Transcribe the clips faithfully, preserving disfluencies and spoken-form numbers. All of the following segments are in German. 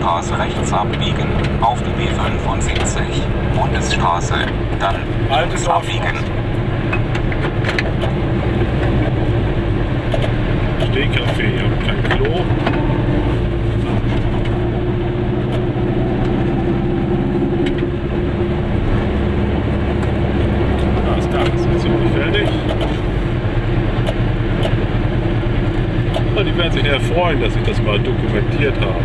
Bundesstraße rechts abbiegen, auf die B fünfundsiebzig, Bundesstraße, dann links abbiegen. Stehkaffee, hier haben kein Klo. Da ist da, das ist ziemlich fertig. Die werden sich ja freuen, dass ich das mal dokumentiert habe.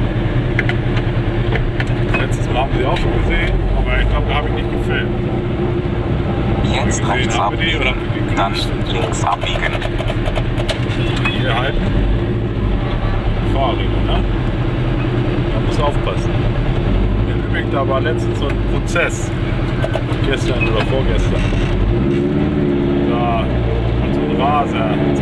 Letztes Mal haben sie auch schon gesehen, aber ich glaube, da habe ich nicht gefilmt. Jetzt gesehen, rechts haben wir die, oder abbiegen, haben wir die dann gegrüßt? links abbiegen. Hier halten. Fahrräder, ne? Da muss aufpassen. In Lübeck, da war letztens so ein Prozess. Gestern oder vorgestern. Da hat so ein Raser